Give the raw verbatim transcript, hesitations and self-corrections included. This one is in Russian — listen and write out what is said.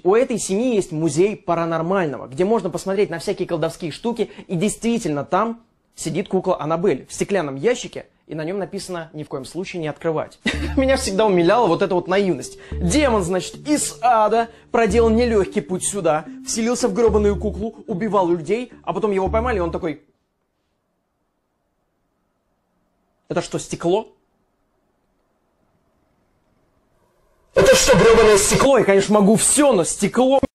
У этой семьи есть музей паранормального, где можно посмотреть на всякие колдовские штуки, и действительно там сидит кукла Аннабель в стеклянном ящике, и на нем написано «ни в коем случае не открывать». Меня всегда умиляла вот эта вот наивность. Демон, значит, из ада проделал нелегкий путь сюда, вселился в гребаную куклу, убивал людей, а потом его поймали, и он такой... Это что, стекло? Это что, гребаное стекло? Я, конечно, могу все, но стекло...